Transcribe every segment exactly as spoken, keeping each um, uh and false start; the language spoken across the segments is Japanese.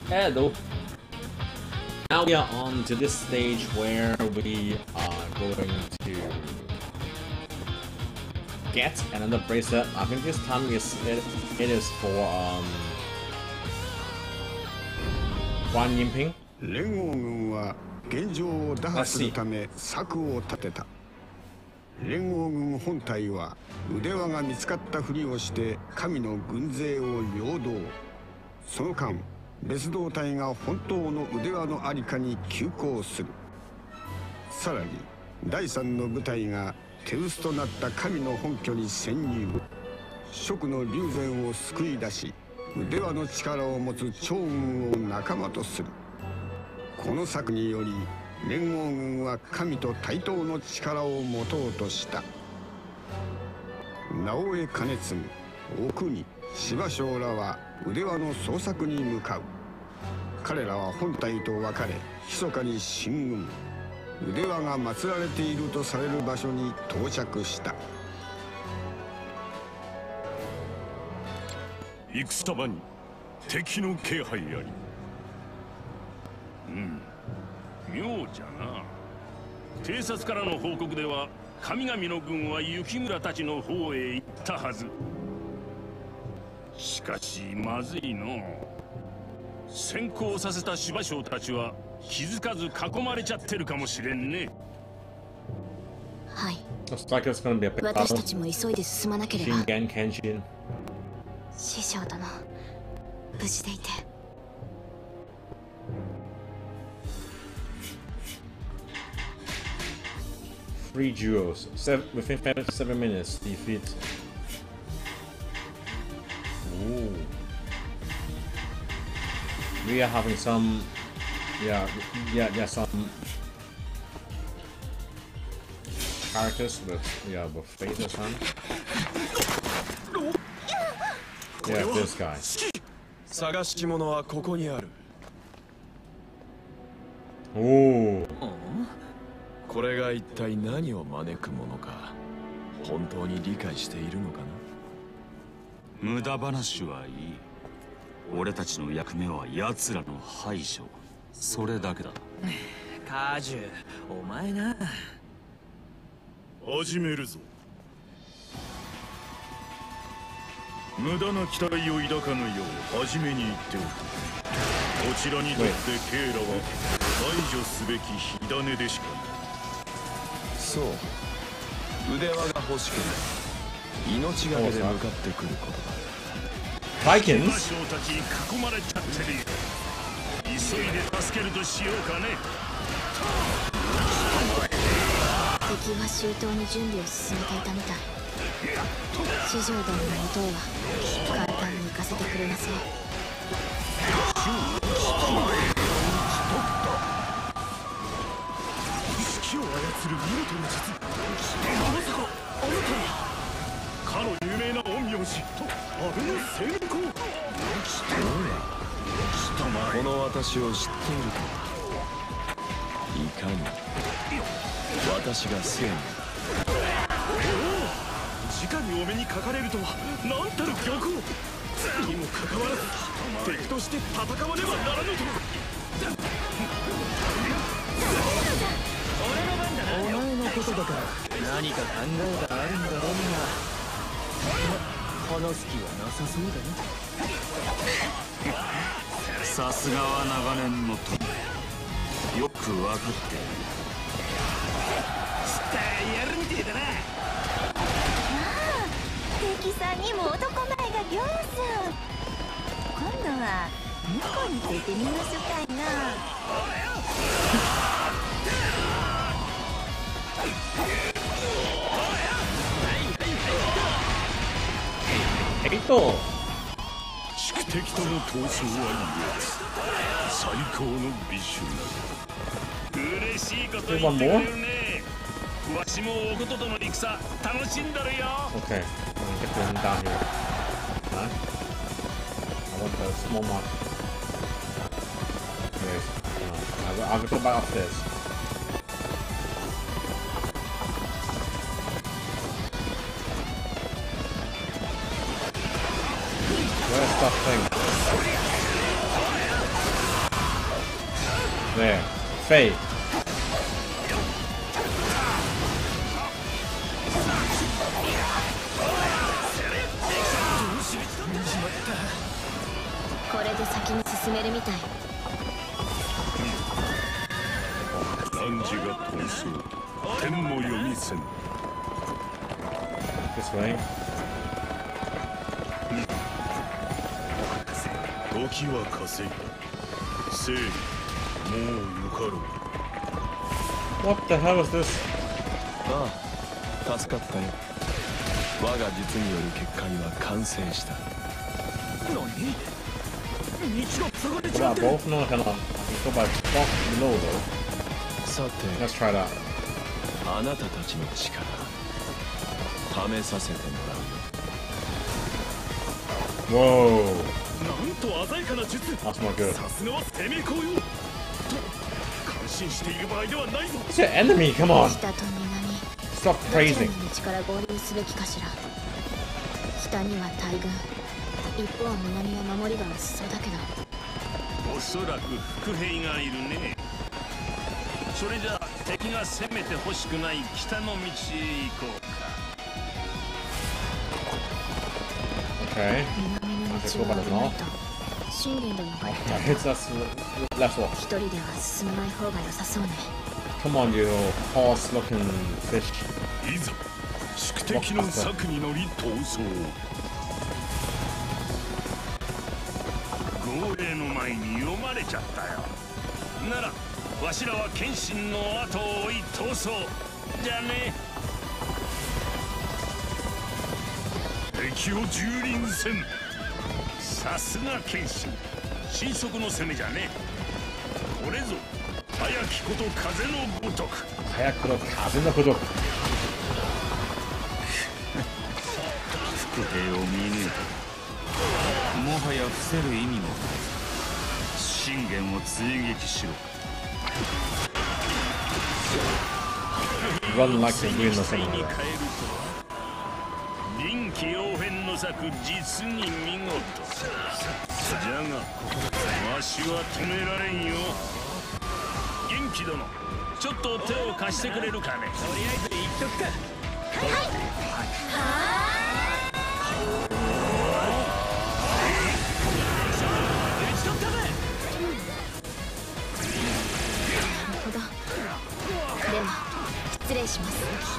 Hello. Now we are on to this stage where we are going to get another bracelet. I think this time is it, it is for um Guan Yinping. 連合軍は現状を打破するため策を立てた。連合軍本体は腕輪が見つかったふりをして神の軍勢を陽動。その間別動隊が本当の腕輪の在りかに急行する。さらに第三の部隊が手薄となった神の本拠に潜入。蜀の龍禅を救い出し腕輪の力を持つ趙軍を仲間とする。この策により連合軍は神と対等の力を持とうとした。直江兼次、奥国、柴将らは腕輪の捜索に向かう。彼らは本隊と分かれ密かに進軍。腕輪が祀られているとされる場所に到着した。 戦場に敵の気配あり。うん、妙じゃな。偵察からの報告では神々の軍は雪村たちの方へ行ったはず。しかしまずいの。先行させた柴将たちは気づかず囲まれちゃってるかもしれんね。 はい。 Looks like it's gonna be a big 私た battle. ちも急いで進まなければ。 Shingen Kenshin. 師匠殿、無事でいて。 Three duos. Seven, within seven minutes, defeat. Ooh. We are having some, yeah, yeah, yeah, some characters with, yeah, with phases on. Yeah, this guy. 探し物はここにある。 Ooh. これが一体何を招くものか本当に理解しているのかな。 無駄話はいい。俺たちの役目は奴らの排除。それだけだ。 カジュ、お前な。 始めるぞ。無駄な期待を抱かぬよう初めに言っておく。こちらにとってケイラは排除すべき火種でしかない。 そう、腕輪が欲しくない。命がけで向かってくることだ。 Vikings? 将たちに囲まれちゃってるよ。急いで助けるとしようかね。 敵は周到に準備を進めていたみたい。師匠殿の元へは簡単に行かせてくれません。 式を操る見事な術。まさかあなたはかの有名な陰陽師と安倍の先行。 この私を知っているか。いかに私が正義だ。 直にお目にかかれるとは何たる玉光。にもかかわらず敵として戦わねばならぬと。 お前のことだから何か考えがあるんだろうが。話す気はなさそうだな。 さすがは長年の友。よく分かっている。 スターやるみてえだな。 ああ、敵さんにも男前がぎょうさん。今度は猫についてみましょかいな。 エイト。 宿敵との闘争は優越。最高の美酒な。嬉しいこと言ってくれるね。わしもおこととの戦楽しんだるよ。 Okay, I'm gonna get them down here. Huh? I want the small mark. Anyways, no, I'll, I'll go back upstairs. Where's that thing? There. Faye. This way. 時は稼いだ。正義、もうよかろう。 What the hell is this? ああ、助かったよ。我が術による結界は完成した。何？道が塞がれちゃってる。 both? No, I cannot. I can go by both below though. さて、 Let's try that. あなたたちの力、試させてもらうよ。 Whoa. なんと鮮やかな術。 That's not good. さすがは生命光よ。と感心している場合ではないぞ。 It's your enemy, come on. 北と南、 Stop どちら praising. の道から合流すべきかしら。北には大軍、一方南は守りが薄そうだけど。 おそらく伏兵がいるね。それじゃ敵が攻めて欲しくない北の道へ行こうか。 Okay. 南の道は危ないと信玄殿が言ってた。 Hits us left off. 一人では進まない方が良さそうね。 Come on, you horse looking fish. いざ宿敵の策に乗り逃走。号令の前に読まれちゃったよ。ならわしらは謙信の後を追い逃走じゃね。敵を蹂躙せん。さすが謙信、神速の攻めじゃね。これぞ早きこと風のごとく。 早くの風のごとく。 伏兵を見抜いた。もはや伏せる意味もない。信玄を追撃しろ。 Run like you're doing nothing. 臨機応変の策、実に見事。じゃがわしは止められんよ。元気殿、ちょっと手を貸してくれるかね。とりあえず言っとくか。はいはい。打ち取ったぜ。 なるほど。では失礼します。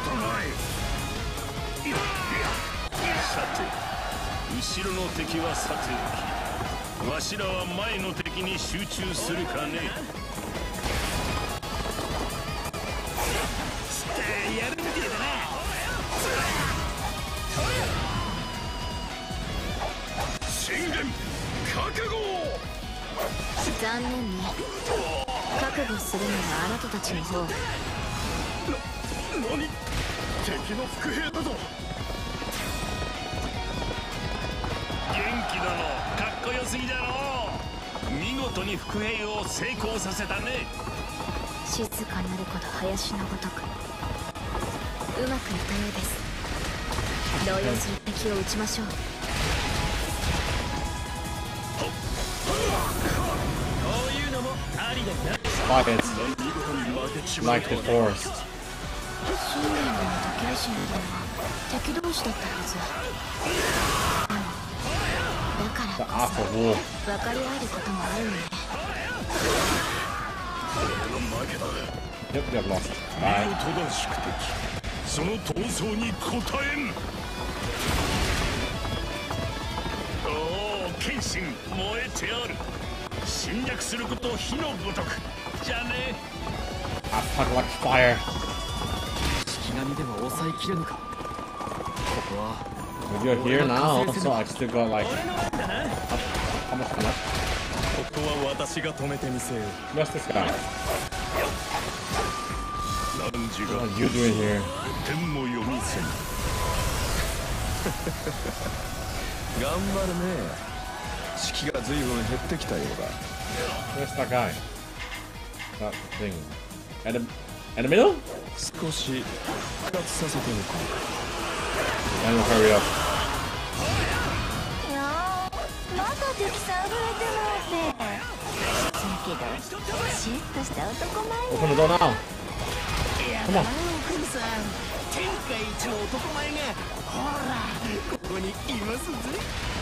さて、後ろの敵はさておき、わしらは前の敵に集中するかね。してやるみてえだな。信玄、覚悟。 残念ね。覚悟するのはあなたたちの方。 な、何？敵の伏兵だぞ。元気だの、かっこよすぎだろう。見事に伏兵を成功させたね。 静かなること林のごとく。うまくいったようです。動揺する敵を撃ちましょう。こういうのもありだな。 Spikes like the forest. 信玄殿と謙信殿は敵同士だったはず。だからこそ分かり合えることもあるんで。 Yep, they've lost. Bye. 正しく敵、その闘争に応えん。おお、謙信燃えておる。侵略すること火のごとくじゃね。 Attack like fire. 式神では抑えきれぬか。ここは If you're here now, so I still got like how much left? ここは私が止めてみせよう。 What's this guy? 汝 What が are you doing here? 天も読みせん。 頑張るね。士気が随分減ってきたようだ。 Where's that guy? That thing. At the, at the middle? 少し復活させておこう。 And hurry up. いやー、また敵さん増えてもらって。続けシュッとした男前 Open the door now. Come on. 天下一の男前がほらここにいますぜ。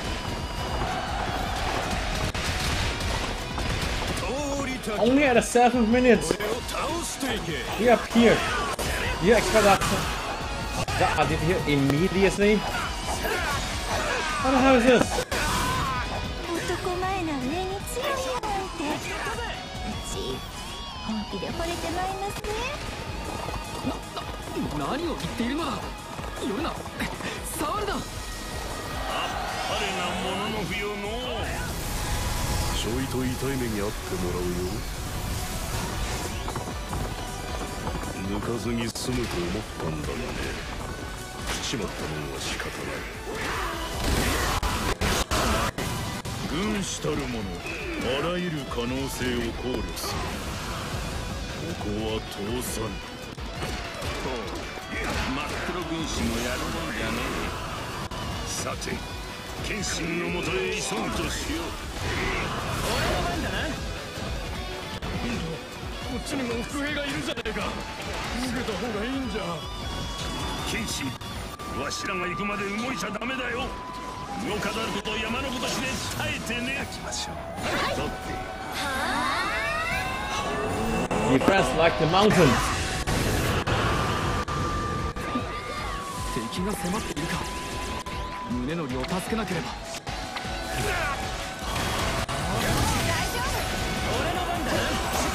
通りた Only at the seventh minute. これを倒していけ。 We appeared. You expect that? That I did here immediately? What the hell is this? 男前な上に強いなんてうち本気で惚れてまいりますね。 何を言っているのだ。寄るな、触るな。 あっぱれなものの不要のちょいと痛い目にあってもらうよ。抜かずに済むと思ったんだがね。来ちまったもんは仕方ない。軍師たる者、あらゆる可能性を考慮する。ここは通さぬ。 真っ黒軍師もやるもんじゃねえ。さて謙信のもとへ急ぐとしよう。 俺の番だな。こっちにも伏兵がいるじゃねえか。逃げた方がいいんじゃ。 謙信、わしらが行くまで動いちゃダメだよ。動かざること山のことしで耐えてね。行きましょう。だって Defense like the mountains. 敵が迫っているか。宗則を助けなければ。俺の番だな。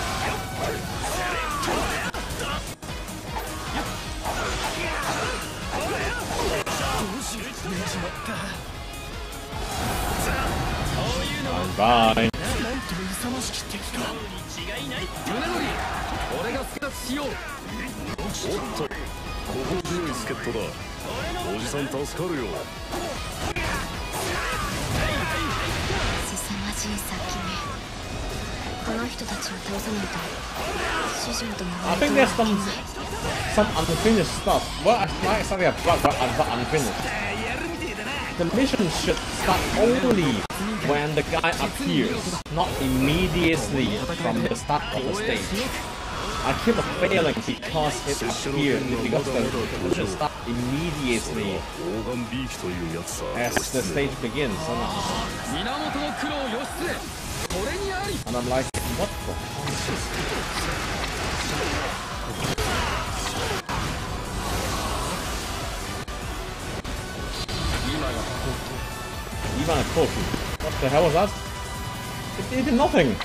どうしよう、寝ちまった。そういうの Bye. なんと勇ましき敵か。違いない。宗則、俺が助立しよう。 おっと、心強い助っ人だ。おじさん助かるよ。 凄まじい先目。この人たちを倒さないと師匠との I think there's some some unfinished stuff. Well, not exactly a bug, but unfinished. The mission should start only when the guy appears, not immediately from the start of the stage. I keep failing because it appeared because the mission should start immediately as the stage begins. And I'm like, what the fuck is this? Ivan Kofi. What the hell was that? It, it did nothing.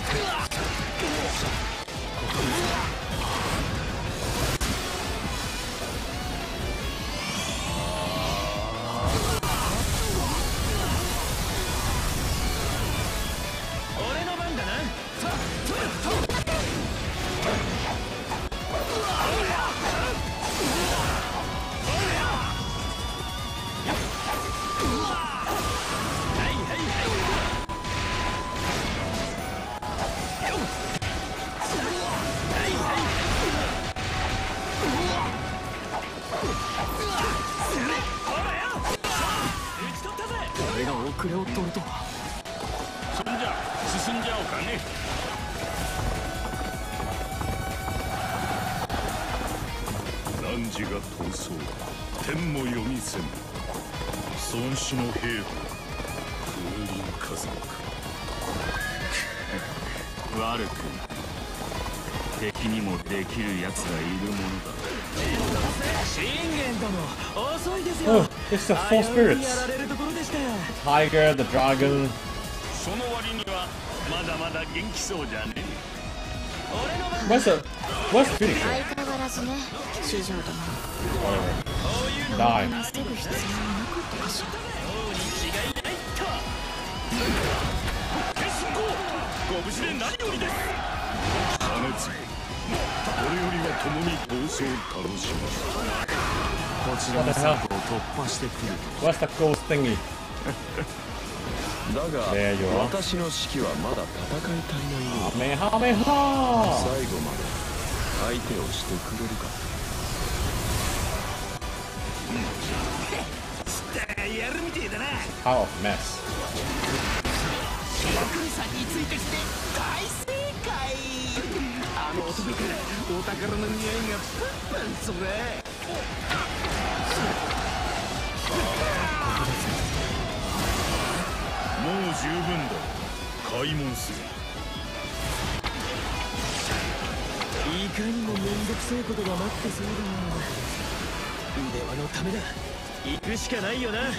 Oh, it's the four spirits. Tiger, the dragon. Where's the where's the Phoenix? Whatever. Die. What the hell? What's the ghost thingy? There you are. Kamehameha! Power of mess. お宝の匂いがプンプンする。 もう十分だ。開門する。 いかにもめんどくさいことが待ってそうだな。腕輪のためだ。行くしかないよな。 あ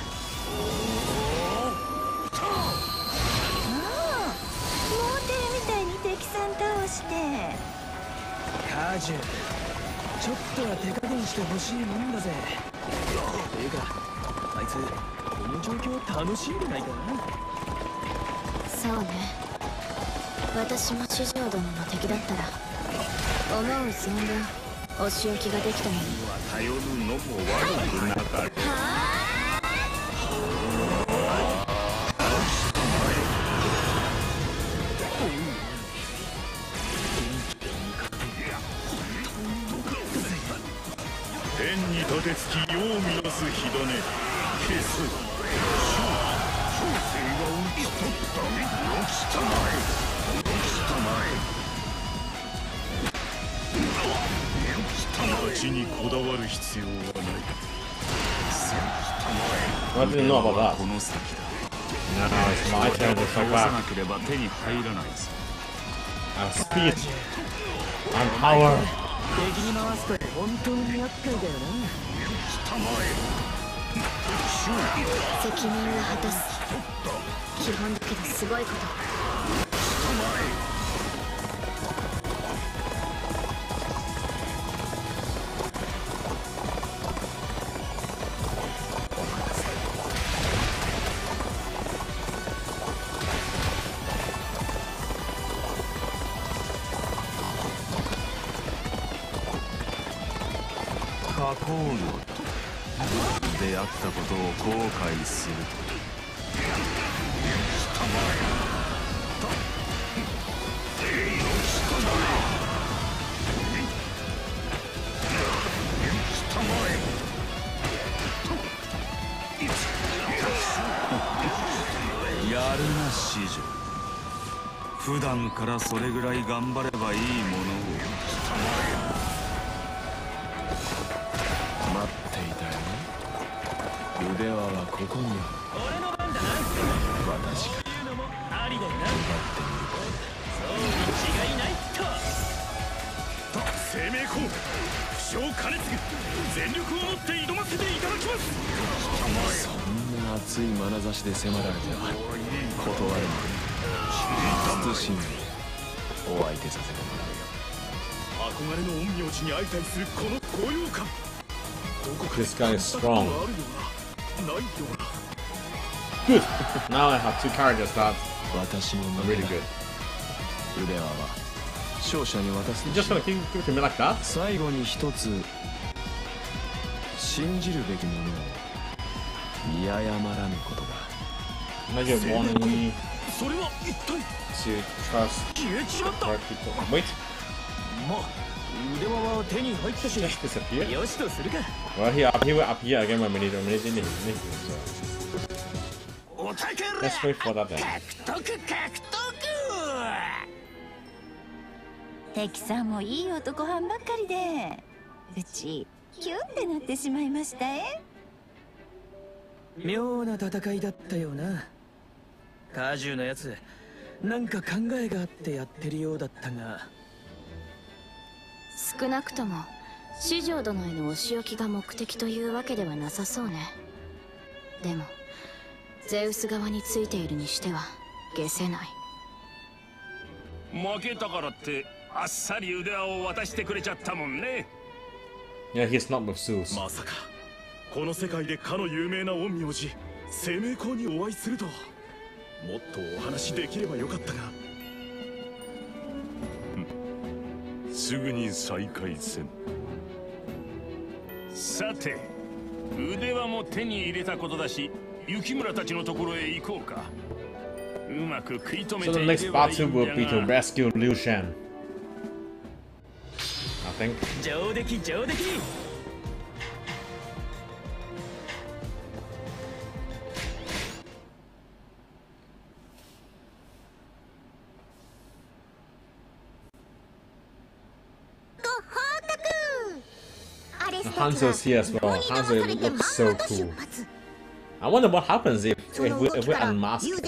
あ、モーテルみたいに敵さん倒して。 カージュ、ちょっとは手加減してほしいもんだぜ。ていうか、あいつこの状況楽しんでないかな。 そうね、私も四条殿の敵だったら思う存分お仕置きができたのに。 頼るのも悪くなかった。天に立てつき世を乱す火種消す。小生が打ち取った。起きたまえ。起きたまえ。町にこだわる必要はない。 What do you know about that? この先だ。 No, it's my turn to strike 倒さ back. なければ手に入らないぞ。 I'm speed. I'm power. 敵に回すと本当に厄介だよな。 責任は果たす。基本だけどすごいこと。 花崗領と出会ったことを後悔すると。やるな四条。普段からそれぐらい頑張ればいいものを。 待っていたよね。腕輪はここに俺の番だな。 私がいうのもありだよな。そうに違いないと。 生命コード負傷兼ねつぐ全力を持って挑ませていただきます。 そんな熱い眼差しで迫られては断れない。慎みお相手させてもらうよ。 憧れの陰陽師に相対するこの高揚感。 This guy is strong. Good. Now I have two characters that 私の are really good. 腕輪は勝者に渡す You just gonna keep give it to me like that? 最後に一つ信じるべきものを見誤らぬことだ。 Now you're warning me それは一体 to trust 消えちまった。 correct people. Wait, まあ腕輪は手に入ったし、 just disappear? よしとするか。 Well, he up, he will appear again when we need him. We need him. So お宝 let's wait for that then. 獲得獲得。 敵さんもいい男はんばっかりで、うちキュンってなってしまいましたえ。 妙な戦いだったよな。カジューのやつ、なんか考えがあってやってるようだったが。 少なくとも四条殿へのお仕置きが目的というわけではなさそうね。でもゼウス側についているにしては解せない。 負けたからってあっさり腕輪を渡してくれちゃったもんね。 Yeah, he's not with Zeus. まさかこの世界でかの有名な陰陽師生命光にお会いすると。もっとお話できればよかったが。すぐに再会せん。さて腕輪も手に入れたことだし、雪村たちのところへ行こうか。うまく食い止め So て the い next けばいい battle ん will じゃ be to が。 rescue Liu Shan. I think. 上出来上出来。 ご Hanzo's here as well. Hanzo looks so cool. I wonder what happens if, if, we, if we unmask him.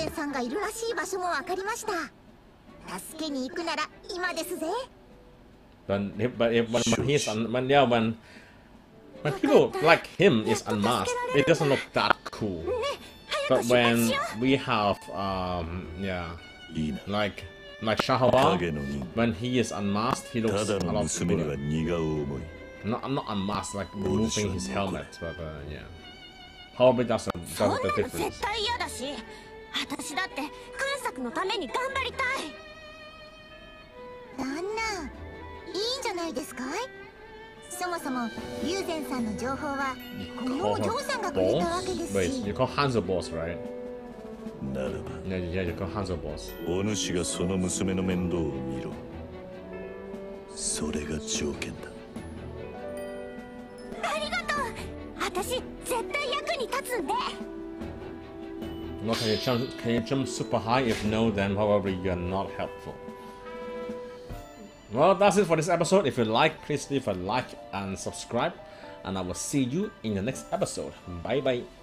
When, but if, when, when he's un, when, yeah, when, when people like him is unmasked, it doesn't look that cool. But when we have, um, yeah, like, like Shahaba, when he is unmasked, he looks a lot cooler. Not, not unmasked, like removing his helmet, but uh, yeah. Probably that's a, that's the difference. Wait, you call Hanzo boss, right? Yeah, yeah, you call Hanzo boss. お主がその娘の面倒を見ろ。それが条件だ。 ありがとう。私絶対役に立つんで。 No, can you jump? Can you jump super high? If no, then probably you're not helpful. Well, that's it for this episode. If you like, please leave a like and subscribe, and I will see you in the next episode. Bye bye.